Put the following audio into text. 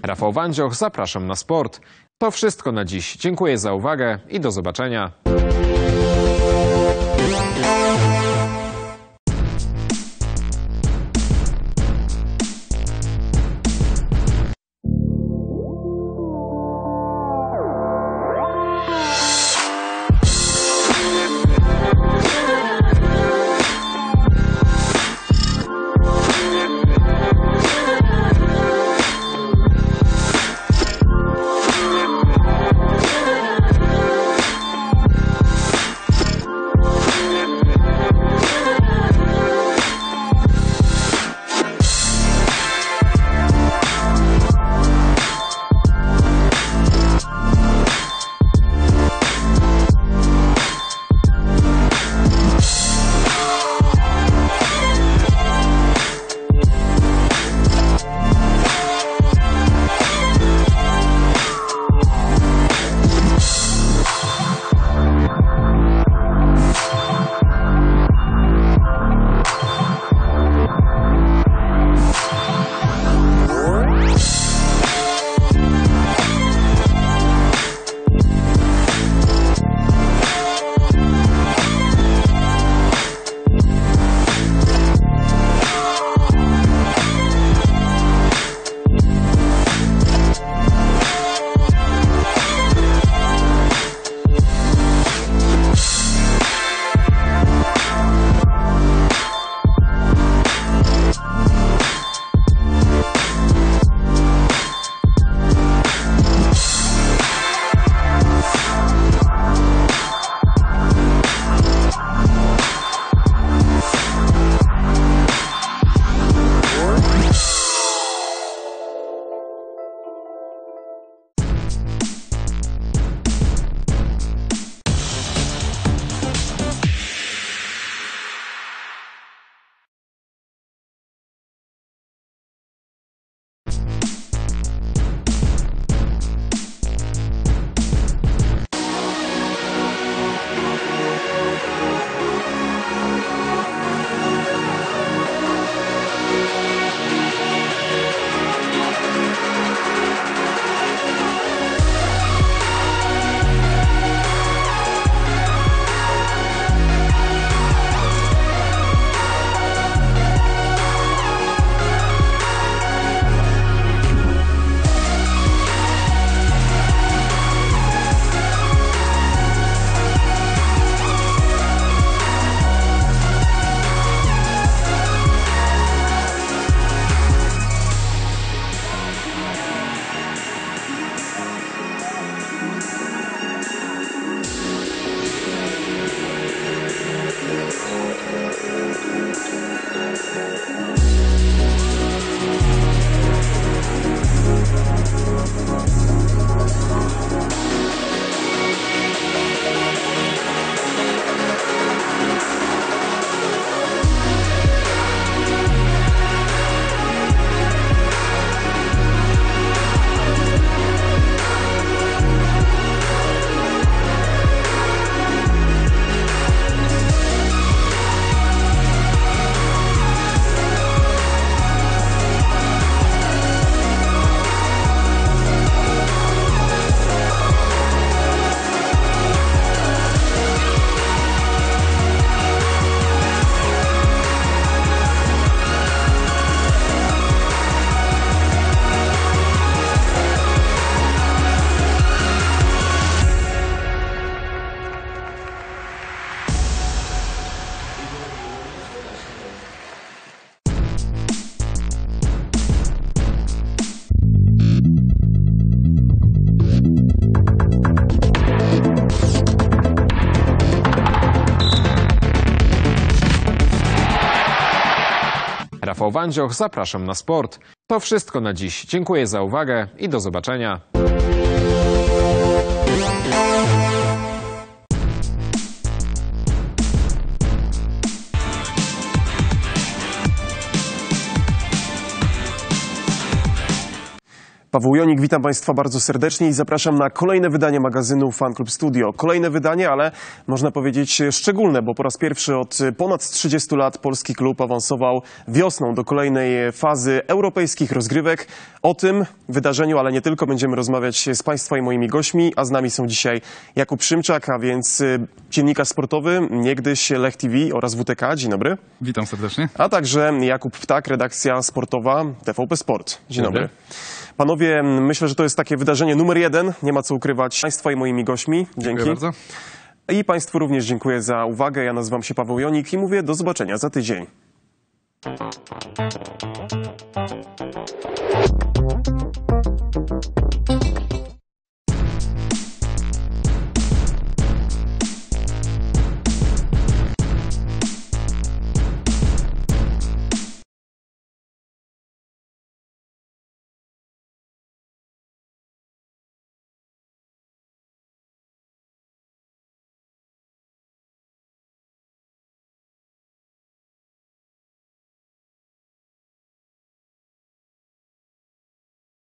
Rafał Wandzioch, zapraszam na sport. To wszystko na dziś. Dziękuję za uwagę i do zobaczenia. Rafał Wandzioch, zapraszam na sport. To wszystko na dziś. Dziękuję za uwagę i do zobaczenia. Paweł Jonik, witam Państwa bardzo serdecznie i zapraszam na kolejne wydanie magazynu Fan Club Studio. Kolejne wydanie, ale można powiedzieć szczególne, bo po raz pierwszy od ponad 30 lat polski klub awansował wiosną do kolejnej fazy europejskich rozgrywek. O tym wydarzeniu, ale nie tylko, będziemy rozmawiać z Państwa i moimi gośćmi, a z nami są dzisiaj Jakub Szymczak, a więc dziennikarz sportowy, niegdyś Lech TV oraz WTK. Dzień dobry. Witam serdecznie. A także Jakub Ptak, redakcja sportowa TVP Sport. Dzień dobry. Panowie, myślę, że to jest takie wydarzenie numer 1. Nie ma co ukrywać. Państwa i moimi gośćmi. Dzięki. Dziękuję bardzo. I Państwu również dziękuję za uwagę. Ja nazywam się Paweł Jonik i mówię do zobaczenia za tydzień.